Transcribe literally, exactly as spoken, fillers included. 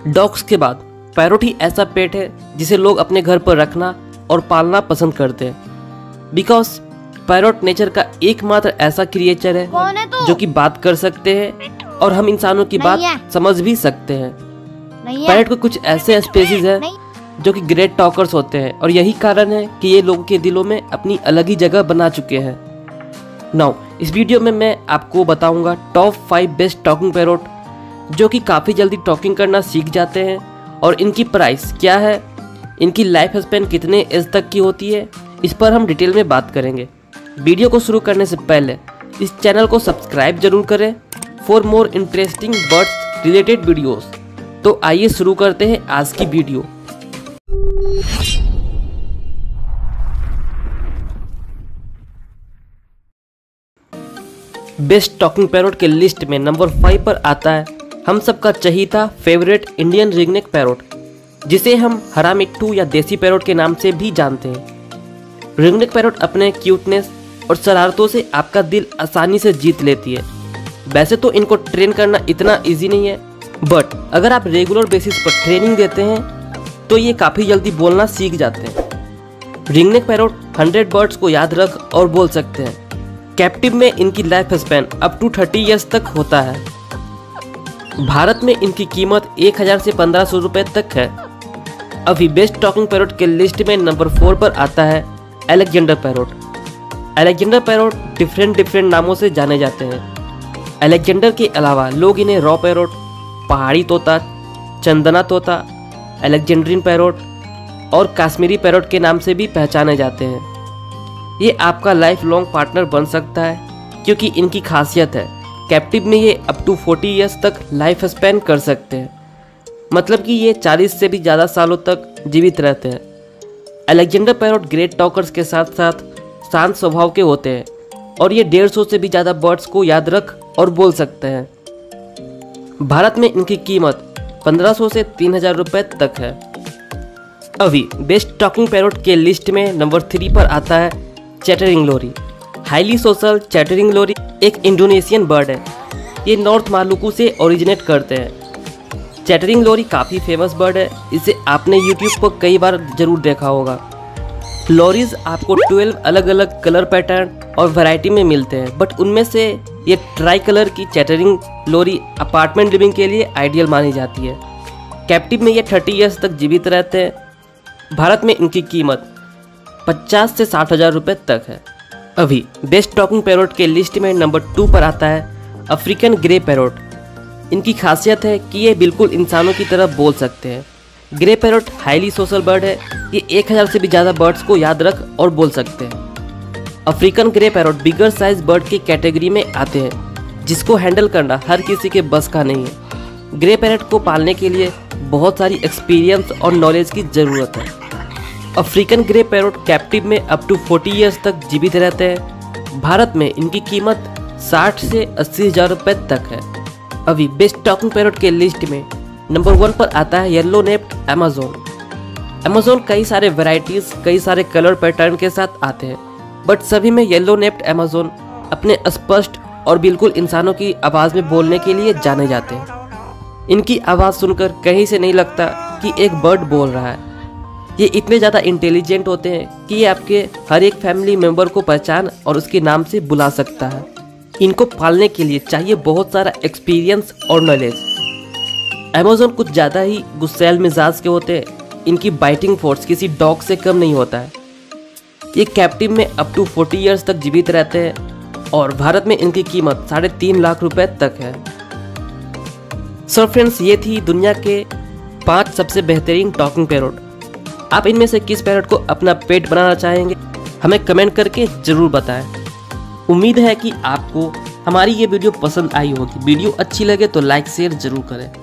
Dogs के बाद parrot ही ऐसा पेट है जिसे लोग अपने घर पर रखना और पालना पसंद करते हैं। बिकॉज पैरोट नेचर का एकमात्र ऐसा क्रिएचर है, है जो कि बात कर सकते हैं और हम इंसानों की बात समझ भी सकते हैं। पैरोट के कुछ ऐसे स्पीशीज है जो कि ग्रेट टॉकर्स होते हैं और यही कारण है कि ये लोगों के दिलों में अपनी अलग ही जगह बना चुके हैं। नाउ इस वीडियो में मैं आपको बताऊंगा top five best talking parrot जो कि काफ़ी जल्दी टॉकिंग करना सीख जाते हैं और इनकी प्राइस क्या है, इनकी लाइफ स्पैन कितने एज तक की होती है, इस पर हम डिटेल में बात करेंगे। वीडियो को शुरू करने से पहले इस चैनल को सब्सक्राइब जरूर करें for more interesting birds related videos. तो आइए शुरू करते हैं आज की वीडियो। बेस्ट टॉकिंग पैरोट के लिस्ट में नंबर फाइव पर आता है हम सबका चहीता फेवरेट इंडियन रिंगनेक पैरोट, जिसे हम हरामिट्टू या देसी पैरोट के नाम से भी जानते हैं। रिंगनेक पैरोट अपने क्यूटनेस और शरारतों से आपका दिल आसानी से जीत लेती है। वैसे तो इनको ट्रेन करना इतना इजी नहीं है, बट अगर आप रेगुलर बेसिस पर ट्रेनिंग देते हैं तो ये काफ़ी जल्दी बोलना सीख जाते हैं। रिंगनेक पैरोट हंड्रेड वर्ड्स को याद रख और बोल सकते हैं। कैप्टिव में इनकी life span up to thirty years तक होता है। भारत में इनकी कीमत एक हज़ार से पंद्रह सौ रुपये तक है। अभी बेस्ट टॉकिंग पैरोट के लिस्ट में नंबर फोर पर आता है Alexander parrot. Alexander parrot different different नामों से जाने जाते हैं। अलेक्जेंडर के अलावा लोग इन्हें रॉ पैरोट, पहाड़ी तोता, चंदना तोता, अलेक्जेंड्रिन पैरोट और कश्मीरी पैरोट के नाम से भी पहचाने जाते हैं। ये आपका लाइफ लॉन्ग पार्टनर बन सकता है क्योंकि इनकी खासियत है कैप्टिव में ये अप टू फोर्टी ईयर्स तक लाइफ स्पैन कर सकते हैं, मतलब कि ये चालीस से भी ज़्यादा सालों तक जीवित रहते हैं। अलेक्जेंडर पैरोट ग्रेट टॉकर्स के साथ साथ शांत स्वभाव के होते हैं और ये डेढ़ सौ से भी ज़्यादा बर्ड्स को याद रख और बोल सकते हैं। भारत में इनकी कीमत पंद्रह सौ से तीन हज़ार रुपये तक है। अभी बेस्ट टॉकिंग पैरोट के लिस्ट में नंबर थ्री पर आता है chattering lory. Highly social chattering lory एक इंडोनेशियन बर्ड है। ये नॉर्थ मालुकू से ओरिजिनेट करते हैं। चैटरिंग लोरी काफ़ी फेमस बर्ड है, इसे आपने यूट्यूब पर कई बार जरूर देखा होगा। लोरीज आपको ट्वेल्व अलग अलग कलर पैटर्न और वैरायटी में मिलते हैं, बट उनमें से ये ट्राई कलर की चैटरिंग लोरी अपार्टमेंट लिविंग के लिए आइडियल मानी जाती है। कैप्टिव में ये थर्टी ईयर्स तक जीवित रहते हैं। भारत में इनकी कीमत पचास से साठ हज़ार रुपये तक है। अभी बेस्ट टॉकिंग पैरोट के लिस्ट में नंबर टू पर आता है अफ्रीकन ग्रे पैरोट। इनकी खासियत है कि ये बिल्कुल इंसानों की तरह बोल सकते हैं। Grey parrot highly social bird है। ये एक हज़ार से भी ज़्यादा बर्ड्स को याद रख और बोल सकते हैं। African grey parrot bigger size bird की कैटेगरी में आते हैं, जिसको हैंडल करना हर किसी के बस का नहीं है। ग्रे पैरोट को पालने के लिए बहुत सारी एक्सपीरियंस और नॉलेज की ज़रूरत है। अफ्रीकन ग्रे पैरोट कैप्टिव में अप टू फोर्टी ईयर्स तक जीवित रहते हैं। भारत में इनकी कीमत साठ से अस्सी हज़ार रुपये तक है। अभी बेस्ट टॉकिंग पैरोट के लिस्ट में नंबर वन पर आता है येलो नेप्ड अमेज़न। अमेज़न कई सारे वैरायटीज़, कई सारे कलर पैटर्न के साथ आते हैं, बट सभी में येलो नेप्ड अमेज़न अपने स्पष्ट और बिल्कुल इंसानों की आवाज़ में बोलने के लिए जाने जाते हैं। इनकी आवाज़ सुनकर कहीं से नहीं लगता कि एक बर्ड बोल रहा है। ये इतने ज़्यादा इंटेलिजेंट होते हैं कि ये आपके हर एक फैमिली मेम्बर को पहचान और उसके नाम से बुला सकता है। इनको पालने के लिए चाहिए बहुत सारा एक्सपीरियंस और नॉलेज। अमेज़न कुछ ज़्यादा ही गुस्सैल मिजाज के होते हैं। इनकी बाइटिंग फोर्स किसी डॉग से कम नहीं होता है। ये कैप्टिव में अप टू फोर्टी ईयर्स तक जीवित रहते हैं और भारत में इनकी कीमत साढ़े तीन लाख रुपए तक है। सो फ्रेंड्स, ये थी दुनिया के पाँच सबसे बेहतरीन टॉकिंग पैरोट। आप इनमें से किस पैरोट को अपना पेट बनाना चाहेंगे, हमें कमेंट करके ज़रूर बताएं। उम्मीद है कि आपको हमारी ये वीडियो पसंद आई होगी। वीडियो अच्छी लगे तो लाइक शेयर ज़रूर करें।